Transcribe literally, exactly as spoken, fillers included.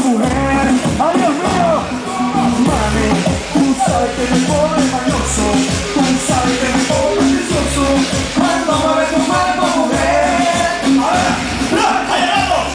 mujer, ay Dios mío, mami, tú sabes que me pone